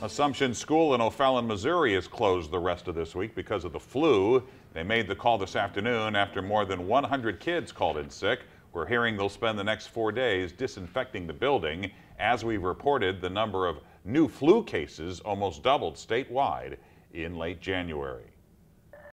Assumption School in O'Fallon, Missouri is closed the rest of this week because of the flu. They made the call this afternoon after more than 100 kids called in sick. We're hearing they'll spend the next 4 days disinfecting the building. As we reported, the number of new flu cases almost doubled statewide in late January.